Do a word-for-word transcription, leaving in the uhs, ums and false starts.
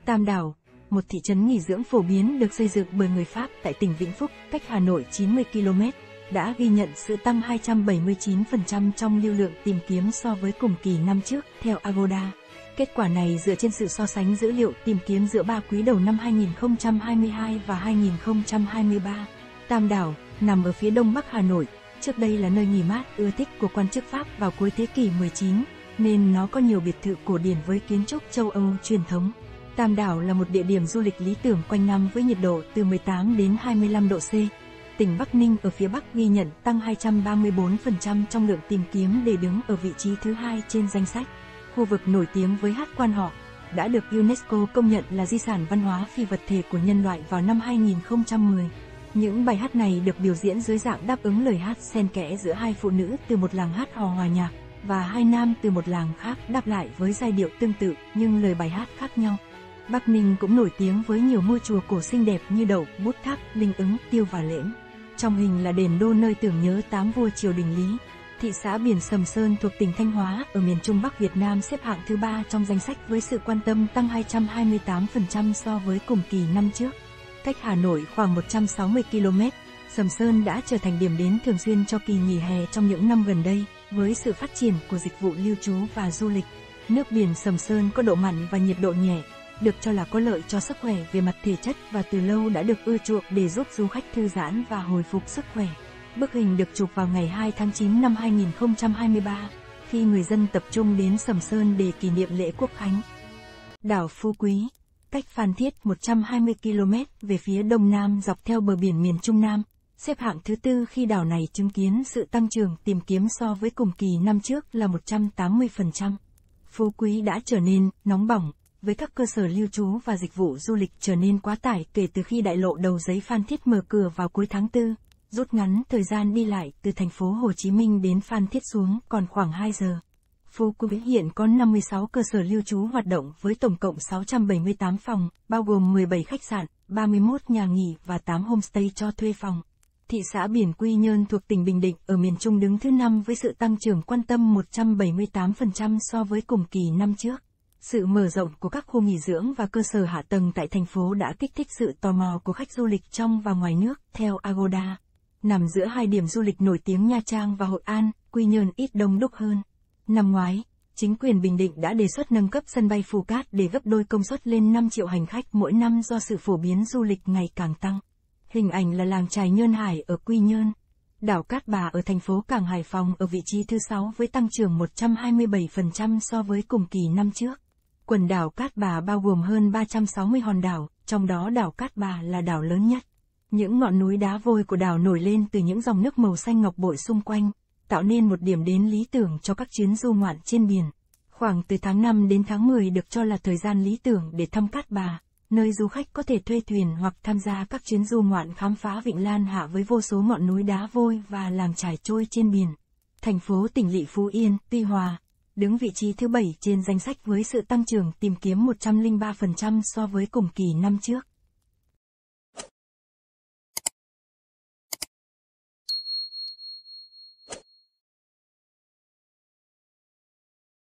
Tam Đảo, một thị trấn nghỉ dưỡng phổ biến được xây dựng bởi người Pháp tại tỉnh Vĩnh Phúc, cách Hà Nội chín mươi ki lô mét, đã ghi nhận sự tăng hai trăm bảy mươi chín phần trăm trong lưu lượng tìm kiếm so với cùng kỳ năm trước, theo Agoda. Kết quả này dựa trên sự so sánh dữ liệu tìm kiếm giữa ba quý đầu năm hai nghìn không trăm hai mươi hai và hai nghìn không trăm hai mươi ba. Tam Đảo, nằm ở phía đông bắc Hà Nội, trước đây là nơi nghỉ mát ưa thích của quan chức Pháp vào cuối thế kỷ mười chín, nên nó có nhiều biệt thự cổ điển với kiến trúc châu Âu truyền thống. Tam Đảo là một địa điểm du lịch lý tưởng quanh năm với nhiệt độ từ mười tám đến hai mươi lăm độ C. Tỉnh Bắc Ninh ở phía Bắc ghi nhận tăng hai trăm ba mươi bốn phần trăm trong lượng tìm kiếm để đứng ở vị trí thứ hai trên danh sách. Khu vực nổi tiếng với hát quan họ, đã được UNESCO công nhận là di sản văn hóa phi vật thể của nhân loại vào năm hai nghìn không trăm mười. Những bài hát này được biểu diễn dưới dạng đáp ứng lời hát xen kẽ giữa hai phụ nữ từ một làng hát hò hòa nhạc, và hai nam từ một làng khác đáp lại với giai điệu tương tự nhưng lời bài hát khác nhau. Bắc Ninh cũng nổi tiếng với nhiều ngôi chùa cổ xinh đẹp như Đậu, Bút Tháp, Linh Ứng, Tiêu và Lễm. Trong hình là đền đô nơi tưởng nhớ tám vua triều đình Lý. Thị xã biển Sầm Sơn thuộc tỉnh Thanh Hóa ở miền Trung Bắc Việt Nam xếp hạng thứ ba trong danh sách với sự quan tâm tăng hai trăm hai mươi tám phần trăm so với cùng kỳ năm trước. Cách Hà Nội khoảng một trăm sáu mươi ki lô mét, Sầm Sơn đã trở thành điểm đến thường xuyên cho kỳ nghỉ hè trong những năm gần đây, với sự phát triển của dịch vụ lưu trú và du lịch. Nước biển Sầm Sơn có độ mặn và nhiệt độ nhẹ, được cho là có lợi cho sức khỏe về mặt thể chất và từ lâu đã được ưa chuộng để giúp du khách thư giãn và hồi phục sức khỏe. Bức hình được chụp vào ngày hai tháng chín năm hai nghìn không trăm hai mươi ba, khi người dân tập trung đến Sầm Sơn để kỷ niệm lễ Quốc khánh. Đảo Phú Quý, cách Phan Thiết một trăm hai mươi ki lô mét về phía đông nam dọc theo bờ biển miền Trung Nam, xếp hạng thứ tư khi đảo này chứng kiến sự tăng trưởng tìm kiếm so với cùng kỳ năm trước là một trăm tám mươi phần trăm. Phú Quý đã trở nên nóng bỏng, với các cơ sở lưu trú và dịch vụ du lịch trở nên quá tải kể từ khi đại lộ Đầu Giấy Phan Thiết mở cửa vào cuối tháng tư, rút ngắn thời gian đi lại từ thành phố Hồ Chí Minh đến Phan Thiết xuống còn khoảng hai giờ. Phú Quý hiện có năm mươi sáu cơ sở lưu trú hoạt động với tổng cộng sáu trăm bảy mươi tám phòng, bao gồm mười bảy khách sạn, ba mươi mốt nhà nghỉ và tám homestay cho thuê phòng. Thị xã biển Quy Nhơn thuộc tỉnh Bình Định ở miền Trung đứng thứ năm với sự tăng trưởng quan tâm một trăm bảy mươi tám phần trăm so với cùng kỳ năm trước. Sự mở rộng của các khu nghỉ dưỡng và cơ sở hạ tầng tại thành phố đã kích thích sự tò mò của khách du lịch trong và ngoài nước, theo Agoda. Nằm giữa hai điểm du lịch nổi tiếng Nha Trang và Hội An, Quy Nhơn ít đông đúc hơn. Năm ngoái, chính quyền Bình Định đã đề xuất nâng cấp sân bay Phú Cát để gấp đôi công suất lên năm triệu hành khách mỗi năm do sự phổ biến du lịch ngày càng tăng. Hình ảnh là làng chài Nhơn Hải ở Quy Nhơn. Đảo Cát Bà ở thành phố Cảng Hải Phòng ở vị trí thứ sáu với tăng trưởng một trăm hai mươi bảy phần trăm so với cùng kỳ năm trước. Quần đảo Cát Bà bao gồm hơn ba trăm sáu mươi hòn đảo, trong đó đảo Cát Bà là đảo lớn nhất. Những ngọn núi đá vôi của đảo nổi lên từ những dòng nước màu xanh ngọc bội xung quanh, tạo nên một điểm đến lý tưởng cho các chuyến du ngoạn trên biển. Khoảng từ tháng năm đến tháng mười được cho là thời gian lý tưởng để thăm Cát Bà, nơi du khách có thể thuê thuyền hoặc tham gia các chuyến du ngoạn khám phá Vịnh Lan Hạ với vô số ngọn núi đá vôi và làng chài trôi trên biển. Thành phố tỉnh lỵ Phú Yên, Tuy Hòa, đứng vị trí thứ bảy trên danh sách với sự tăng trưởng tìm kiếm một trăm lẻ ba phần trăm so với cùng kỳ năm trước.